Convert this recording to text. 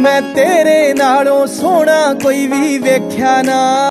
मैं तेरे नालों सोना कोई भी वेख्या ना।